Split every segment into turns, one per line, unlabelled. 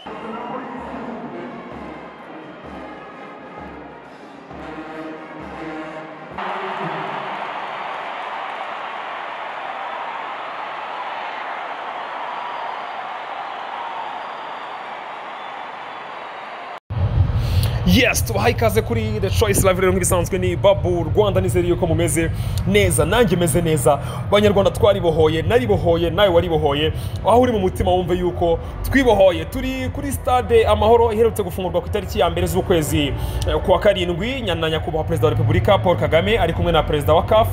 Yes, tubahaye ikaze kuri The Choice Live rero nk'ibisanzwe ni Babu Rwanda, nizere yuko mumeze neza, nanjye meze neza. Banyarwanda twaribohoye, naribohoye, nawe waribohoye. Aho uri mu mutima wumve yuko twibohoye. Turi kuri stade Amahoro iherutse gufungurwa ku itariki ya mbere z'ukwezi kwa karindwi. Nyakubahwa Perezida wa Repubulika Paul Kagame ari kumwe na Perezida wa CAF.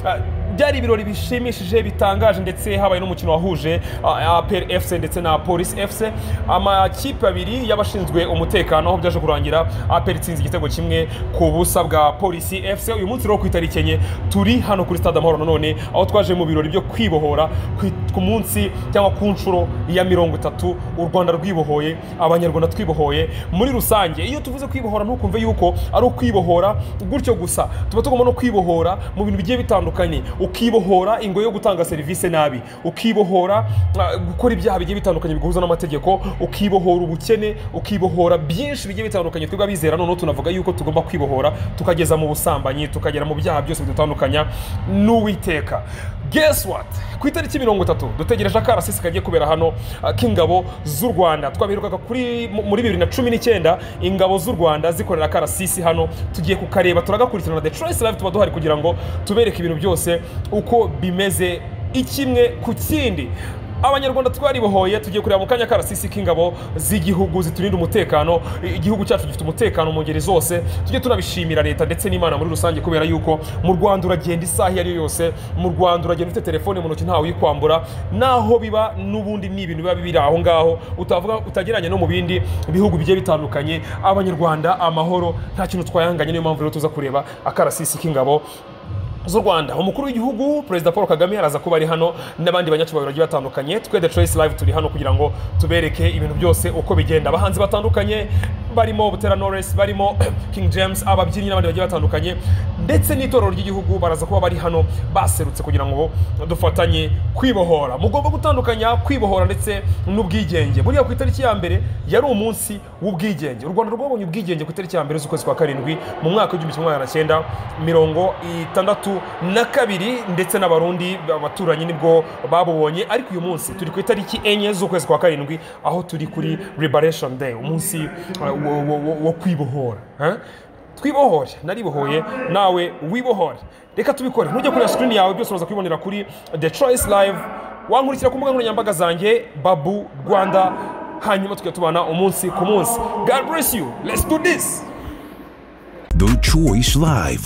Byari ibirori bishimishije bitangaje, ndetse habaye n'umukino wahuje APR FC ndetse na Police FC. Amakipe abiri y'abashinzwe umutekano, aho byaje kurangira APR itsinze igitego kimwe ku busa bwa Police FC. Uyu munsi rero ku itariki enye turi hano kuri stade Amahoro nanone, aho twaje mu birori byo kwibohora ku munsi cyangwa ku nshuro ya 30 u Rwanda rwibohoye, abanyarwanda twibohoye muri rusange. Iyo tuvuze kwibohora ntukumve yuko ari ukwibohora gutyo gusa, tuba tugomba no kwibohora mu bintu bigiye bitandukanye. Ukibohora ingo yo gutanga serivisi nabi, ukibohora gukora ibyaha bigiye bitandukanye bihuza n'amategeko, ukibohora ubukene, ukibohora byinshi bigiye bitandukanye. Twebwe abizera none tunavuga yuko tugomba kwibohora tukageza mu busambanyi, tukagera mu byaha byose bidutandukanya n'Uwiteka. Guess what? Ku itariki 30 dutegereje akarasisi kagiye kubera hano k'ingabo z'u Rwanda. Twabiherukaga muri 2019 ingabo z'u Rwanda zikorera akarasisi hano, tugiye kukareba turagakurikirana. The Choice Live tuba duhari kugira ngo tubereke ibintu byose uko bimeze ikimwe ku kindi. Abanyarwanda twaribohoye, tugiye kureba mu kanya karasisi k'ingabo z'igihugu ziturinda umutekano. Igihugu cyacu gifite umutekano mu ngeri zose, tujye tunabishimira leta ndetse n'Imana muri rusange, kubera yuko mu Rwanda uragenda isaha iyo ari yose, mu Rwanda uragenda ufite telefone mu ntoki ntawe uyikwambura, naho biba n'ubundi ni ibintu biba biri aho ngaho utavuga utageranye no mu bindi bihugu bigiye bitandukanye. Abanyarwanda amahoro nta kintu twayanganye, niyo mpamvu rero tuza kureba akarasisi k'ingabo z'u Rwanda. Umukuru w'igihugu Perezida Paul Kagame araza kuba ari hano n'abandi banyacyubahiro bagiye batandukanye. Twe The Choice Live turi hano kugira ngo tubereke ibintu byose uko bigenda. Abahanzi batandukanye barimo Butera Knowless, barimo King James, ababyinnyi n'abandi bagiye batandukanye, ndetse n'itorero ry'igihugu baraza kuba bari hano baserutse kugira ngo dufatanye kwibohora. Mugomba gutandukanya kwibohora ndetse n'ubwigenge. Buriya ku itariki ya mbere yari umunsi w'ubwigenge. U Rwanda rwabonye ubwigenge ku itariki ya mbere z'ukwezi kwa karindwi mu mwaka w'1962, ndetse n'abarundi abaturanyi nibwo babubonye. Ariko uyu munsi turi ku itariki enye z'ukwezi kwa karindwi, aho turi kuri Liberation Day, umunsi wo kwibohora. Twibohore, naribohoye, nawe wibohore. Reka tubikore. Ntujye kuri screen yawe, byose uraza kubibonera kuri The Choice Live. Wankurikira ku mbuga nkoranyambaga zanjye Babu Rwanda, hanyuma tukajya tubana umunsi ku munsi. God bless you. Let's do this.
The Choice Live.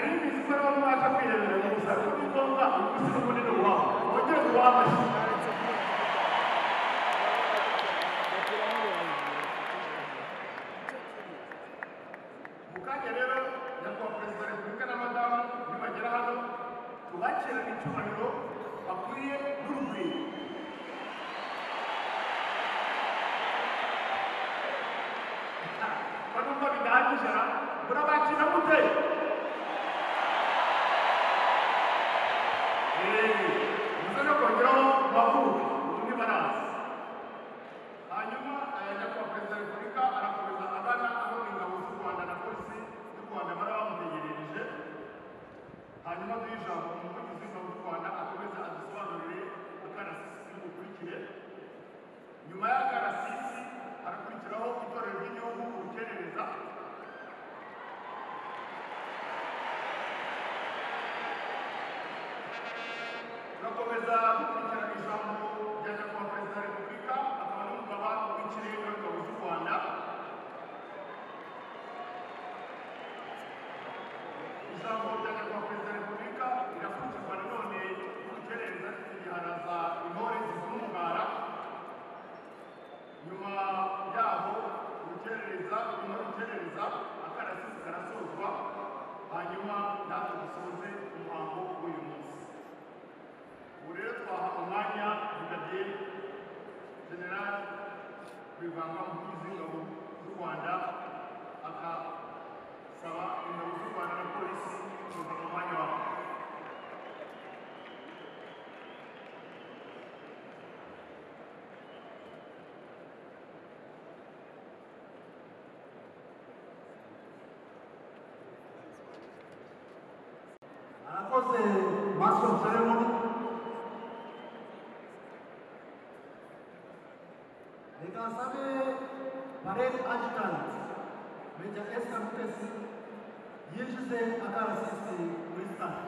bizi ko rero mwaje kwirebera mu musaruro w'ingombwa ugusiga umunini wawe wongere uwamashyi mu kanya rero nyakubahwa perezida wa repubulika na madamu nibagera hano tubakirana icyubahiro bakwiye n'urugwiro banumva bidahagije murabakira mute muze no kongeraho bahuke ubundi barazi hanyuma nyakubahwa perezida wa repubulika arakomeza abana aho ingabo z'u rwanda na polisi y'u rwanda bari bamutegerereje hanyuma duhe ijambo umuvugizi w'ingabo z'u rwanda akomeza adusobanurire akarasisi bukurikire nyuma y'akarasisi harakurikiraho itorero ry'igihugu urukerereza turakomeza gukurikirana ijambo rya nyakubahwa perezida wa repubulika akaba n'umugaba w'ikirenga w'ingabo z'u rwanda ijambo rya nyakubahwa perezida wa repubulika rirakurikirwa nanone n'urukerereza igihe haraza intore zivuna umugara nyuma yaho urukerereza akarasisi karasozwa hanyuma natwe dusoze umuhango w'uyu munsi ubu rero twaha umwanya brigadier general Rwivanga umuvugizi w'ingabo z'u rwanda akasaba ingabo z'u rwanda na polisi kuza mu mwanya wabo arakoze master of ceremony reka nsabe parade adjutant Major Esther Mutesi yinjize akarasisi muri stade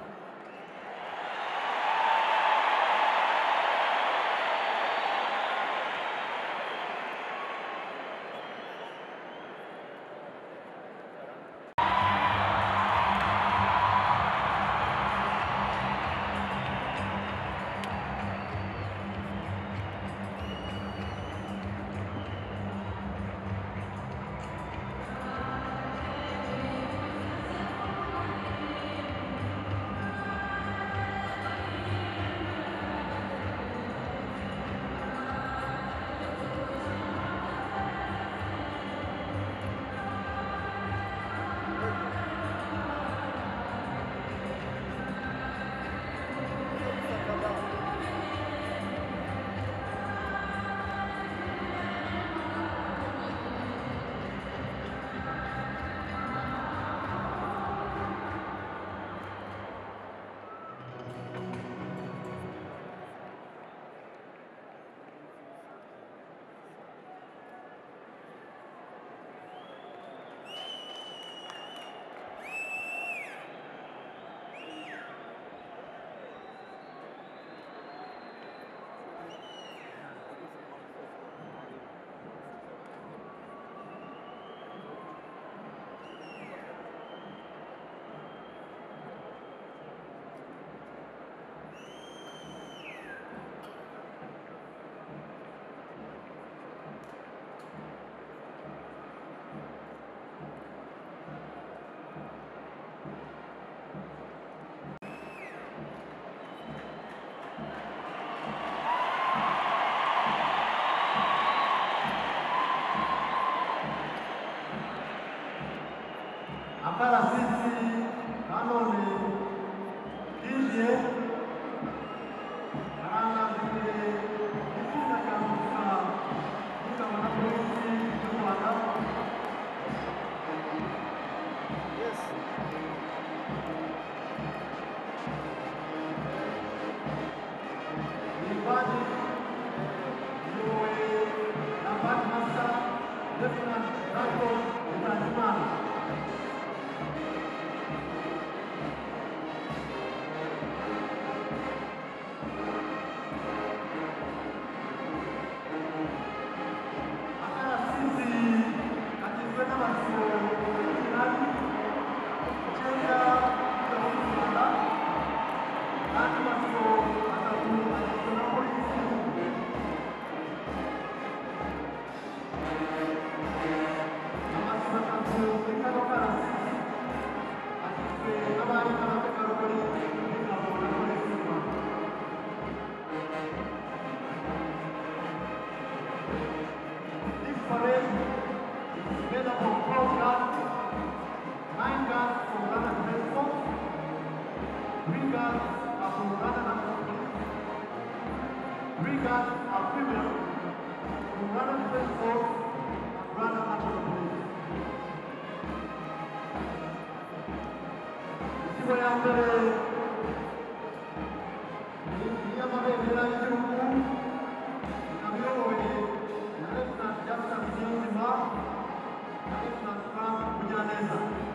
Brigades are from Uganda National Police. Brigades are female from Uganda Defense Force and Uganda National Police. Isibo ya mbere ni y'amabendera y'igihugu ikaba iyobowe na Lieutenant Jackson Niyonzima na Lieutenant Frank Mugiraneza.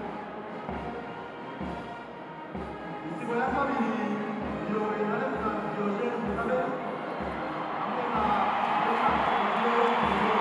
Isibo ya kabiri iyobowe na Lieutenant Diogene Mugabe hamwe na Lieutenant Olivier Mugabe.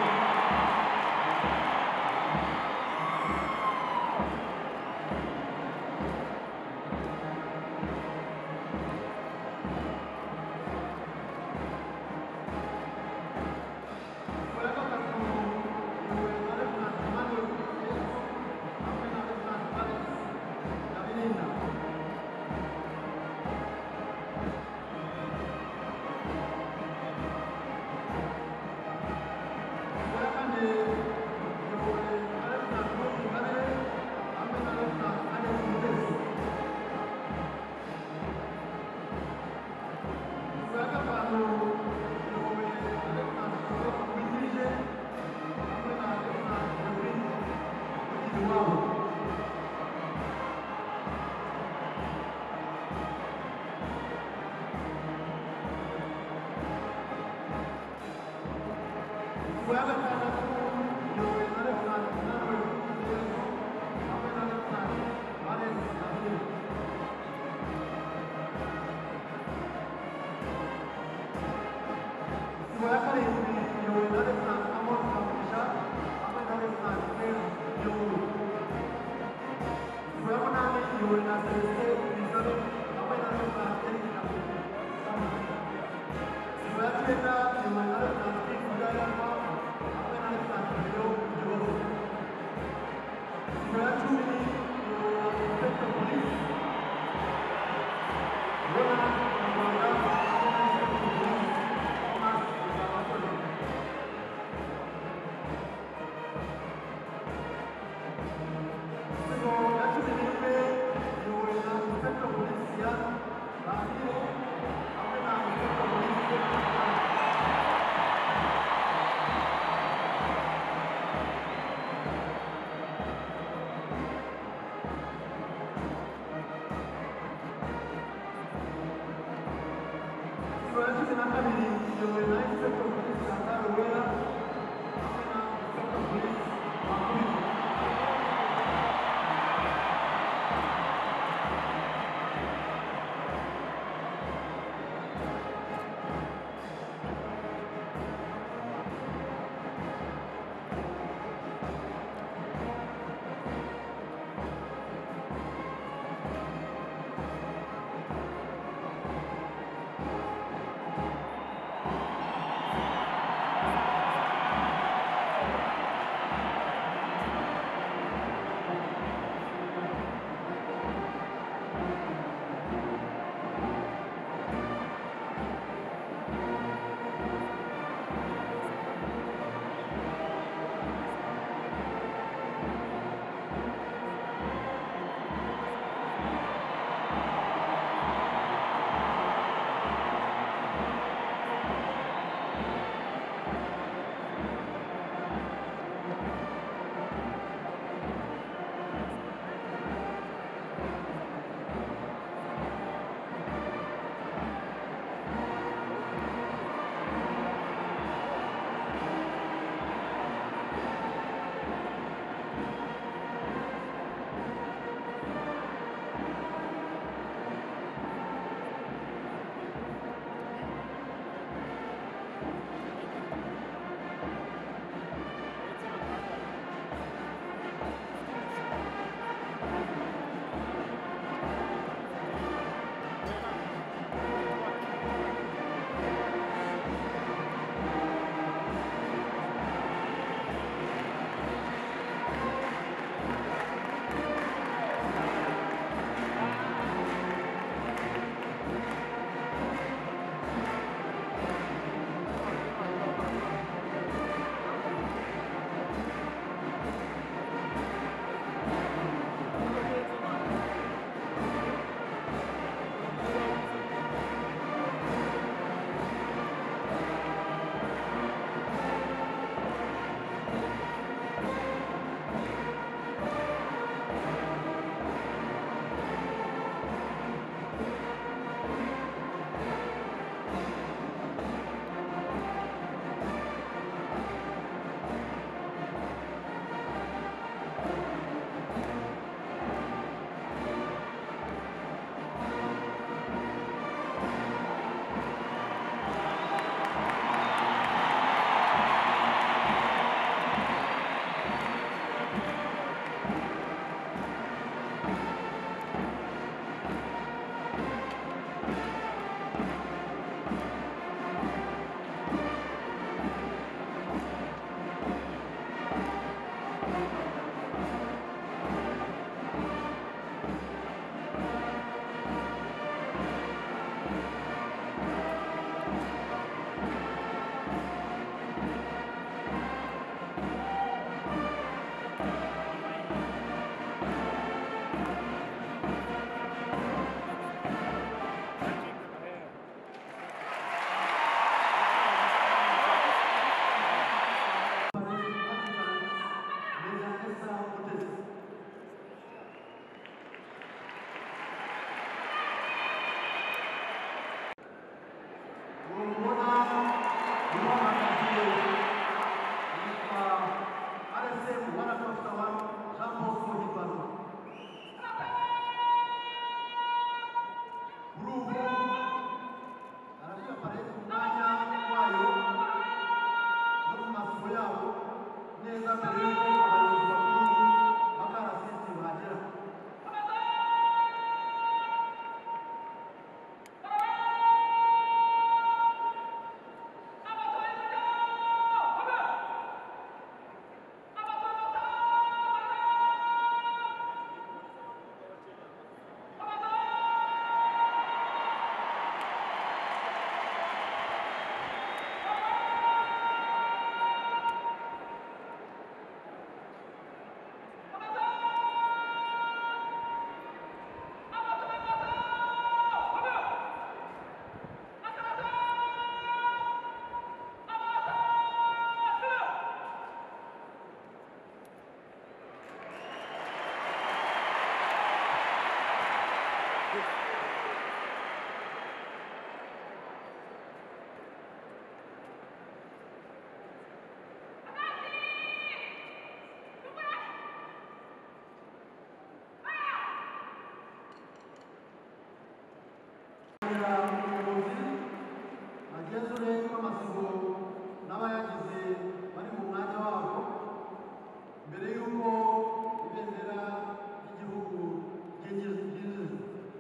kwakira umuyobozi agenzure ko amasibo n'abayagize bari mu mwanya wabo mbere y'uko ibendera ry'igihugu ryinjizwa.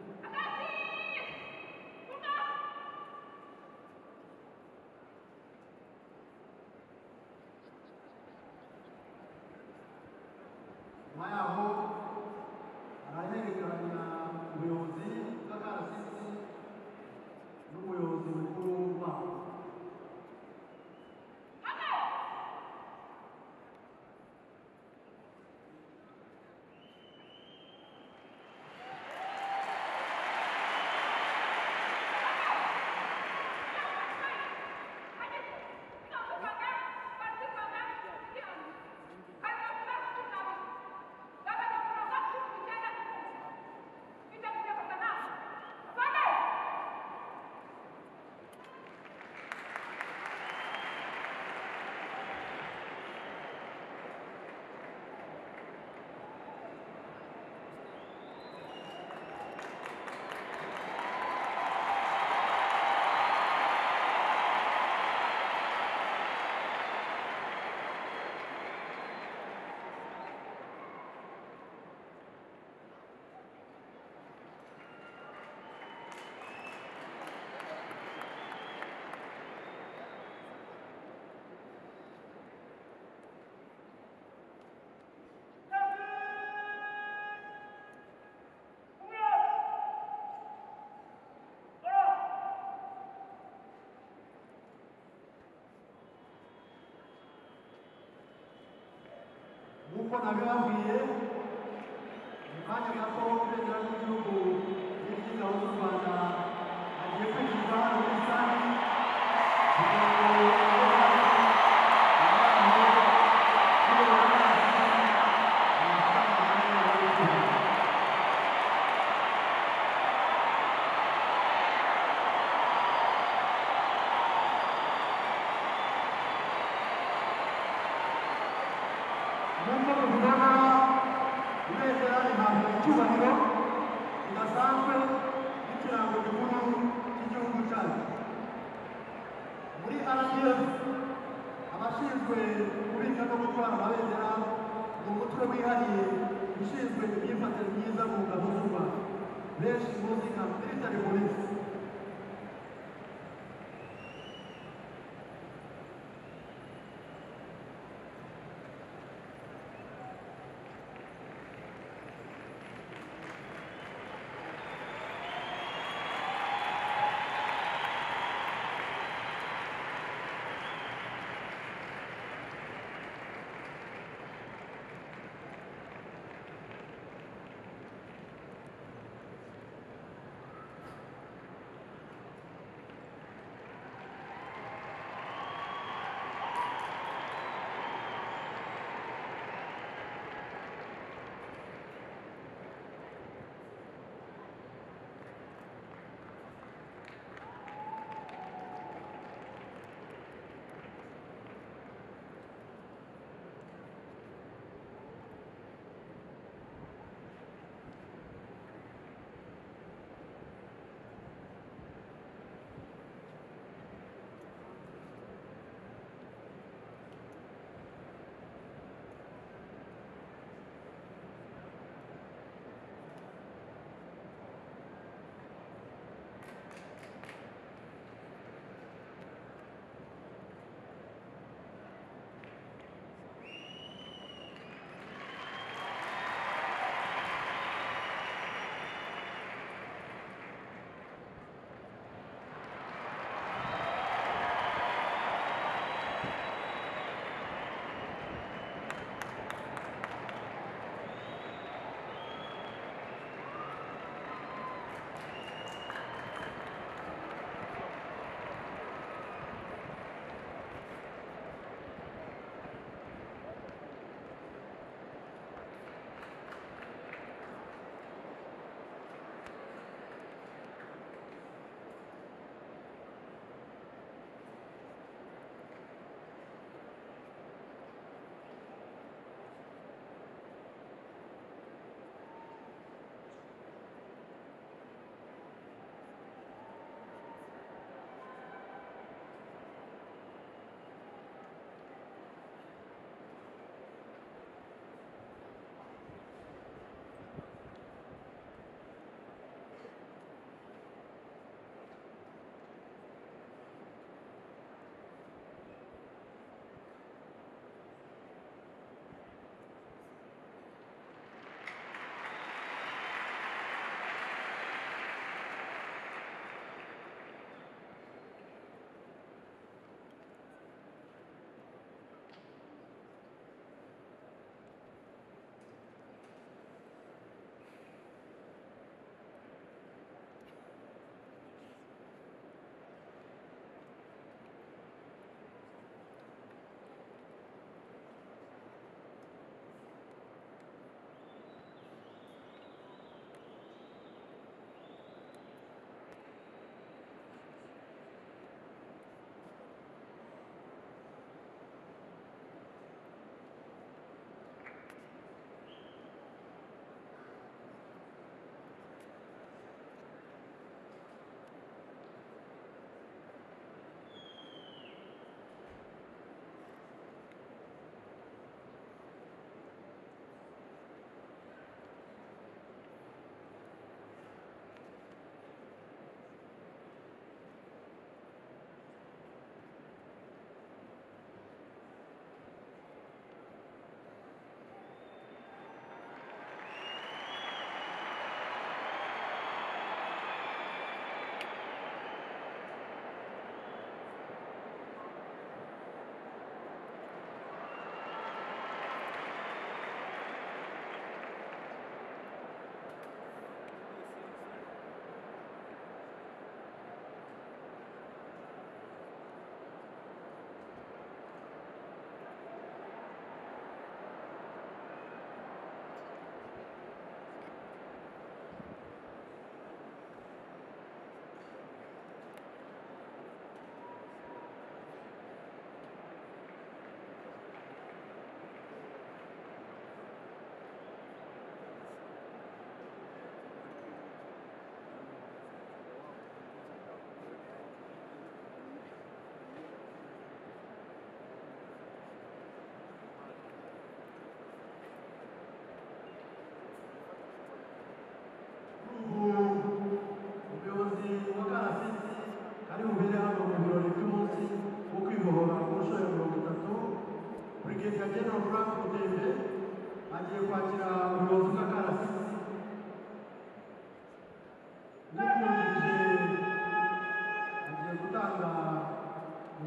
nyuma yaho arahererekanya ubuyobozi bw'akarasisi n'umuyobozi mukuru wabo. nk'uko nabibabwiye mu kanya gato ibendera ry'igihugu n'iry'ingabo z'u Rwanda hagiye kwinjizwa muri rusange kugira ngo nk'uko tubibona ibendera rihabwa icyubahiro kidasanzwe n'ikirango gikuru cy'igihugu cyacu. Muri RDF abashinzwe kubika no gutwara amabendera ni umutwe wihariye ushinzwe imyifatire myiza mu ngabo z'u Rwanda benshi muzi nka military police.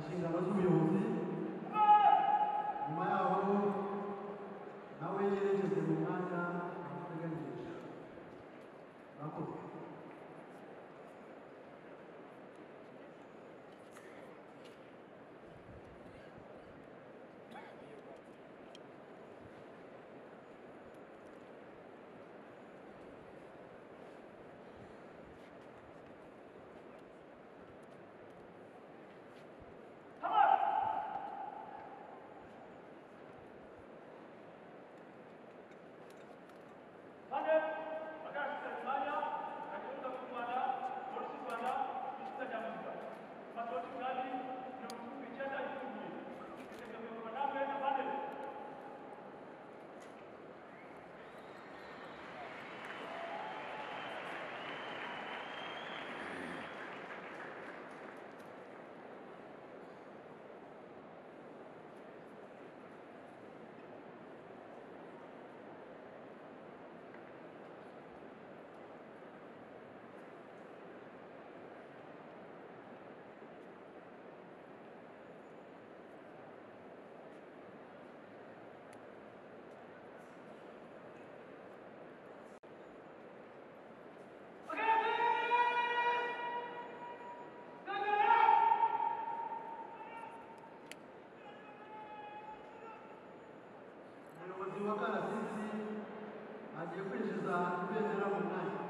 inshingano z'ubuyobozi nyuma yaho nawe yerekeze mu mwanya amuteganyirije. Murakoze. Umuyobozi wa Karasisi agiye kwinjiza ibendera mu mwanya.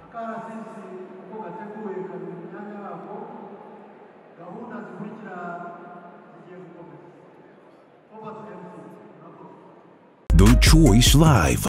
akarasisi uko gateguye kari mu myanya yako, gahunda zikurikira zigiye gukomeza. Over to MC.
The Choice Live.